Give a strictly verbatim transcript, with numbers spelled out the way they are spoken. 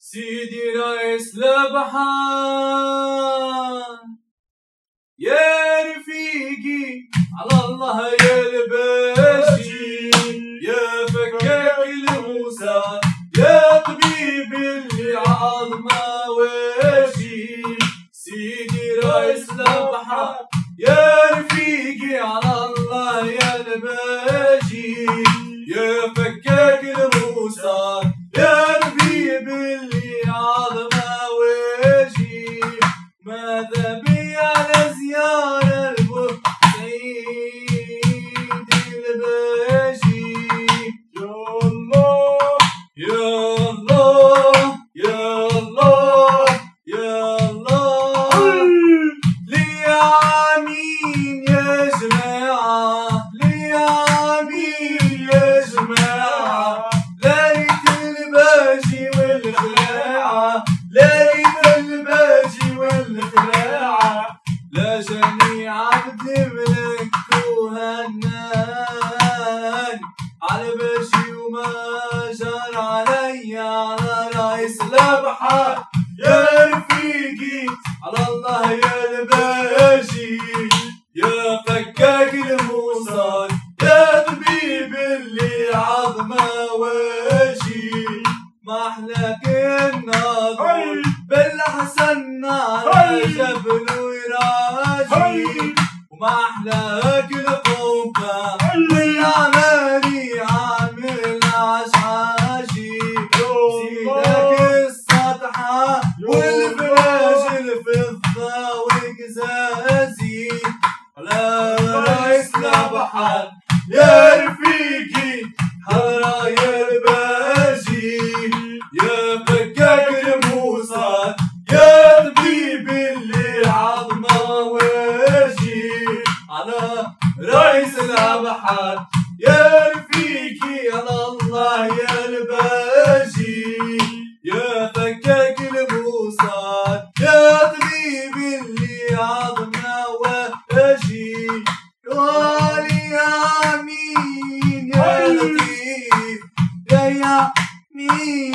سيدي رئيس البحار يا رفيقي على الله يا الباشي يا فكاك الموسى يا طبيب اللي عظمه واشي. سيدي رئيس البحار يا رفيقي على الله يا الباشي يا فكاك الموسى يا طبيب اللي عظمه واشي. ماذا بي على زيارة البوسعيد الباشي. يا الله يا الله يا الله يا الله لي عامين يا جماعة لي عامين يا جماعة ليلة الباشي والخلاعة ليلة الباشي والخلاعة لا جميع عبد ملك وهنان على باشي وما جار علي على رئيس البحار يا رفيقي على الله يا الباشي يا فكاك الموصل يا طبيب اللي عظمه واشي. ما احلاك الناظر بالحسن على جبل وراجي وما احلاك القبه والعمالي عامل عشعاشي. سيدك السطحه والفراش الفضه والقزازي على رئيس البحار يا رفيقي حضرة يا الباشي يا فكاك الموصل يا طبيب اللي عظمه واشي. على رئيس البحار يا رفيقي على الله يا الباشي يا فكاك الموصل يا طبيب اللي عظمه واشي. قالي يا مين يا لطيف يا يمين